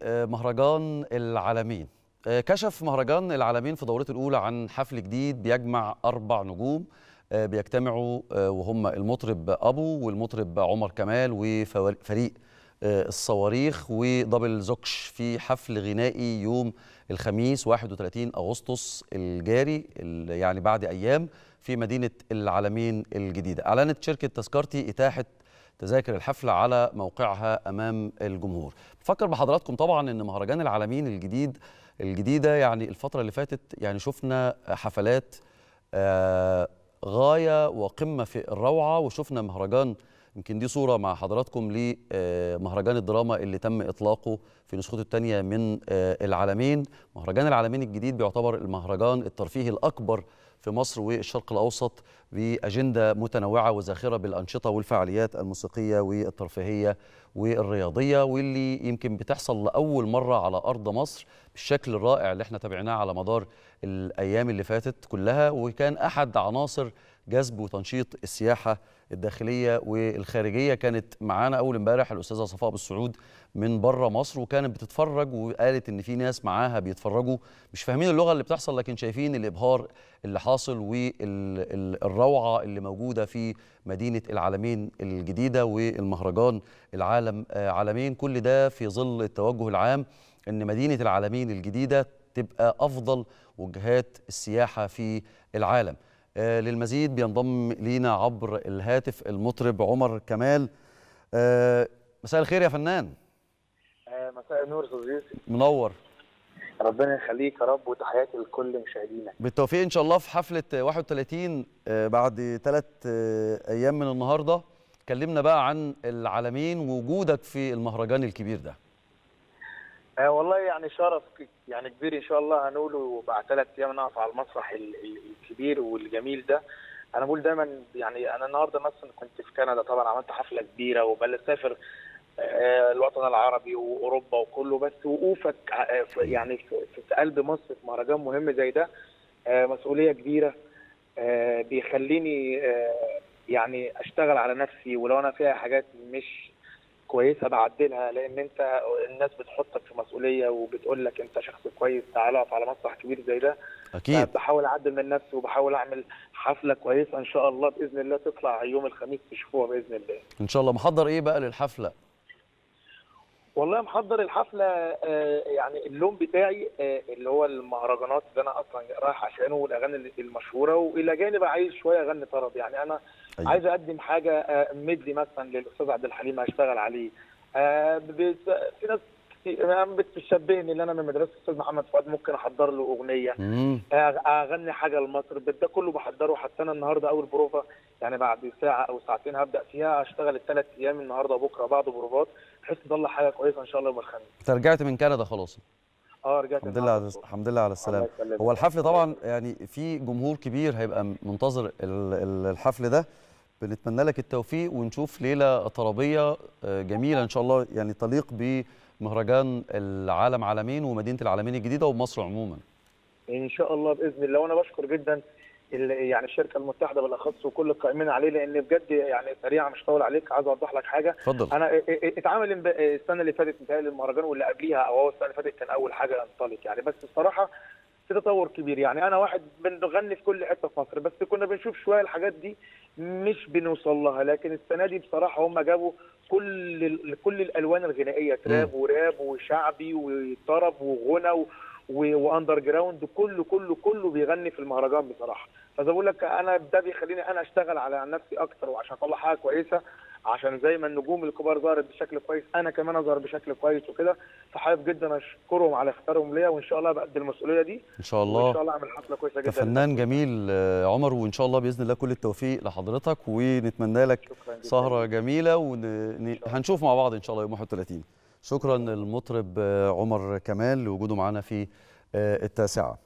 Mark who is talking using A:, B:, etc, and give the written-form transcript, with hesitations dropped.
A: مهرجان العالمين. كشف مهرجان العالمين في دورته الأولى عن حفل جديد بيجمع 4 نجوم بيجتمعوا، وهم المطرب أبو والمطرب عمر كمال وفريق الصواريخ ودبل زوكش في حفل غنائي يوم الخميس 31 أغسطس الجاري، يعني بعد أيام، في مدينة العالمين الجديدة. أعلنت شركة تذكرتي إتاحة تذاكر الحفلة على موقعها أمام الجمهور. بفكر بحضراتكم طبعا أن مهرجان العالمين الجديدة يعني الفترة اللي فاتت يعني شفنا حفلات غاية وقمة في الروعة، وشفنا مهرجان، يمكن دي صورة مع حضراتكم لمهرجان الدراما اللي تم إطلاقه في نسخته الثانية من العالمين. مهرجان العالمين الجديد بيعتبر المهرجان الترفيهي الأكبر في مصر والشرق الأوسط، بأجندة متنوعة وزاخرة بالأنشطة والفعاليات الموسيقية والترفيهية والرياضية، واللي يمكن بتحصل لأول مرة على أرض مصر بالشكل الرائع اللي احنا تابعناه على مدار الأيام اللي فاتت كلها، وكان أحد عناصر جذب وتنشيط السياحة الداخلية والخارجية. كانت معانا أول امبارح الأستاذة صفاء بالسعود من بره مصر، وكانت بتتفرج وقالت إن في ناس معاها بيتفرجوا مش فاهمين اللغة اللي بتحصل، لكن شايفين الإبهار اللي حاصل والروعة اللي موجودة في مدينة العالمين الجديدة والمهرجان العالم عالمين. كل ده في ظل التوجه العام إن مدينة العالمين الجديدة تبقى أفضل وجهات السياحة في العالم. للمزيد بينضم لينا عبر الهاتف المطرب عمر كمال. مساء الخير يا فنان.
B: مساء النور استاذ يوسف.
A: منور.
B: ربنا يخليك يا رب، وتحياتي لكل مشاهدينا.
A: بالتوفيق ان شاء الله في حفله 31 بعد 3 ايام من النهارده. كلمنا بقى عن العالمين ووجودك في المهرجان الكبير ده.
B: والله يعني شرف يعني كبير ان شاء الله هنقوله بعد 3 ايام نقف على المسرح الكبير والجميل ده. انا بقول دايما يعني انا النهارده مثلا كنت في كندا، طبعا عملت حفله كبيره وبسافر الوطن العربي واوروبا وكله، بس وقوفك يعني في قلب مصر في مهرجان مهم زي ده مسؤوليه كبيره، بيخليني يعني اشتغل على نفسي، ولو انا فيها حاجات مش كويسه بعدلها، لان انت الناس بتحطك في مسؤوليه وبتقول لك انت شخص كويس تعال اقف على مسرح كبير زي ده.
A: اكيد
B: بحاول اعدل من نفسي وبحاول اعمل حفله كويسه ان شاء الله باذن الله تطلع يوم الخميس تشوفوها باذن الله.
A: ان شاء الله. محضر ايه بقى للحفله؟
B: والله محضر الحفله يعني اللون بتاعي اللي هو المهرجانات اللي انا اصلا رايح عشانه والاغاني المشهوره، والى جانب عايز شويه اغني طرب. يعني انا أيوة. عايز اقدم حاجه مدي مثلا للاستاذ عبد الحليم هشتغل عليه. في ناس بتشبهني ان انا من مدرسه الاستاذ محمد فؤاد، ممكن احضر له اغنيه، اغني حاجه لمصر، ده كله بحضره. حتى انا النهارده اول بروفه، يعني بعد ساعه او ساعتين هبدا فيها، اشتغل ال3 ايام النهارده وبكره بعض بروفات بحيث تطلع حاجه كويسه ان شاء الله يوم الخميس.
A: انت رجعت من كندا خلاص؟
B: رجعت.
A: الحمد لله على السلامه. هو الحفل طبعا يعني في جمهور كبير هيبقى منتظر الحفل ده، بنتمنى لك التوفيق ونشوف ليله طربيه جميله ان شاء الله، يعني تليق بمهرجان العالم عالمين ومدينه العالمين الجديده ومصر عموما
B: ان شاء الله باذن الله. وانا بشكر جدا يعني الشركه المتحده بالاخص وكل القائمين عليه، لان بجد يعني سريعه مش طول عليك، عايز اوضح لك حاجه.
A: اتفضل.
B: انا اتعمل السنه اللي فاتت متهيألي المهرجان، واللي قبليها او السنه اللي فاتت كان اول حاجه انطلق يعني، بس الصراحه في تطور كبير. يعني انا واحد بنغني في كل حته في مصر، بس كنا بنشوف شويه الحاجات دي مش بنوصل لها، لكن السنه دي بصراحه هم جابوا كل الالوان الغنائيه، تراب وراب وشعبي وطرب وغنى واندر جراوند، كله بيغني في المهرجان بصراحه. فزي بقول لك انا ده بيخليني انا اشتغل على نفسي اكتر، وعشان اطلع حاجه كويسه، عشان زي ما النجوم الكبار ظهرت بشكل كويس انا كمان اظهر بشكل كويس وكده. فحابب جدا اشكرهم على اختيارهم ليا، وان شاء الله بقدم المسؤوليه دي
A: ان شاء الله،
B: وان شاء الله اعمل حفله كويسه جدا.
A: فنان جميل عمر، وان شاء الله باذن الله كل التوفيق لحضرتك، ونتمنى لك سهره جميله، وهنشوف مع بعض ان شاء الله يوم 31. شكرا للمطرب عمر كمال لوجوده معنا في التاسعة.